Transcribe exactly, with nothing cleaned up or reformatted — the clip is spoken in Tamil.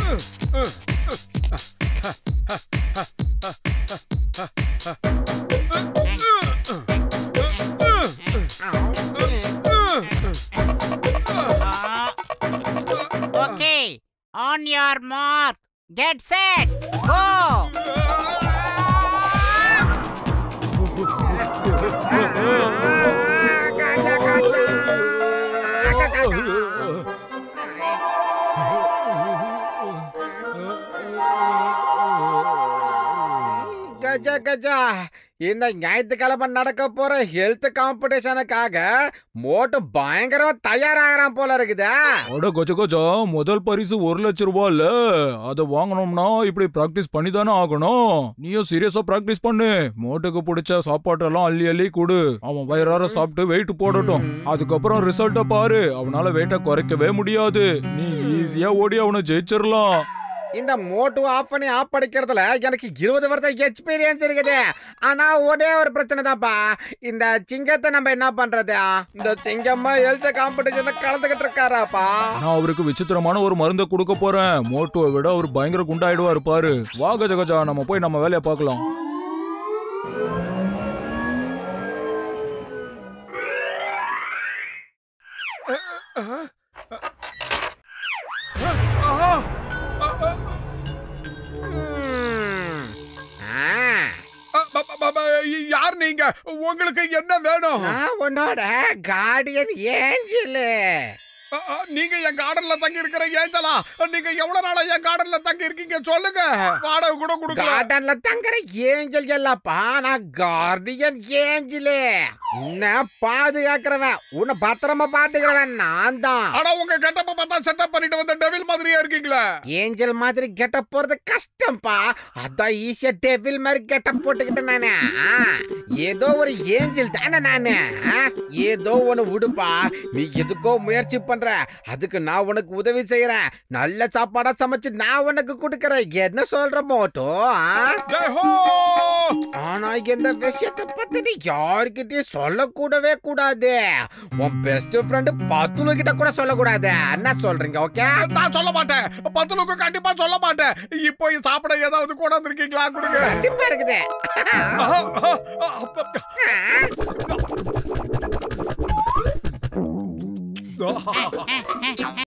Okay, on your mark, get set, go. Gaja, gaja. Gaja Gaja இந்த ஞாயிற்றுக்கிழமை நடக்க போற ஹெல்த் காம்படிஷனுக்காக மோட்டு பயங்கரமா தயாராகிறான் போல இருக்குதா. அட கஜா கஜா, முதல் பரிசு ஒரு லட்சம் ரூபாய்ல. அதை வாங்கணும்னா இப்படி பிராக்டிஸ் பண்ணி தானே ஆகணும். நீயும் சீரியஸா பிராக்டிஸ் பண்ணு. மோட்டுக்கு பிடிச்ச சாப்பாட்டெல்லாம் அள்ளி அள்ளி கொடு. அவன் வயிறார சாப்பிட்டு வெயிட் போடட்டும். அதுக்கப்புறம் ரிசல்ட்ட பாரு. அவனால வெயிட்ட குறைக்கவே முடியாது. நீ ஈஸியா ஓடி அவனை ஜெயிச்சிடலாம். இந்த மோட்டு ஆஃப் பண்ணி ஆஃப் படிக்கிறதுல எனக்கு இருபது வருஷம் எக்ஸ்பீரியன்ஸ் இருக்குது. ஆனா ஒரே ஒரு பிரச்சனை தான்ப்பா, இந்த சிங்கத்தை நம்ம என்ன பண்றது? இந்த சிங்கம்மா ஹெல்த் காம்படிஷன்ல கலந்துகிட்டு இருக்காராப்பா. நான் அவருக்கு விசித்திரமான ஒரு மருந்தை கொடுக்க போறேன். மோட்டுவை விட அவர் பயங்கர குண்டாயிடுவாரு பாரு. வா கஜா கஜா, நம்ம போய் நம்ம வேலையை பார்க்கலாம். யார் நீங்க? உங்களுக்கு என்ன வேணும்? உன்னோட கார்டியன் ஏஞ்சல். நீங்க என் கார்டன்ல தங்கி இருக்கிற ஏஞ்சலா? நீங்க எவ்வளவு நாளா என் கார்டன்ல தங்கி இருக்கீங்க சொல்லுங்க, வாடகை கூட கொடுங்க. கார்டன்ல தங்குற ஏஞ்சல் இல்லப்பா, நான் கார்டியன் ஏஞ்சல். உன்னை பாதுகாக்கிறவன், உன்னை பத்திரமா பாத்துக்கிறவன் நான் தான். ஆனா உங்க கெட்டப்ப பார்த்தா செட்டப் பண்ணிட்டு வந்த டெவில் மாதிரியா இருக்கீங்களா? ஏஞ்சல் மாதிரி கெட்டப் போறது கஷ்டம்ப்பா, அதான் ஈஸியா டெவில் மாதிரி கெட்டப் போட்டுக்கிட்டு நானே. ஏதோ ஒரு ஏஞ்சல் தானே நானு. ஏதோ ஒண்ணு விடுப்பா, நீ எதுக்கோ முயற்சி பண்ற, அதுக்கு நான் உனக்கு உதவி செய்யறேன். நல்ல சாப்பாடா சமைச்சு நான் உனக்கு கொடுக்கறேன். என்ன சொல்ற மோட்டோ? ஆனா இந்த விஷயத்தை பத்தி நீ யாருக்கிட்டயும் சொல்லக்கூடவே கூடாது. உன் பெஸ்ட் ஃப்ரெண்ட் பத்துலு கிட்ட கூட சொல்லக்கூடாது. என்ன சொல்றீங்க? ஓகே, நான் சொல்ல மாட்டேன். பத்துலுக்கு கண்டிப்பா சொல்ல மாட்டேன். இப்போ சாப்பிட ஏதாவது கூட வந்திருக்கீங்களா? கொடுங்க. கண்டிப்பா இருக்குது. Oh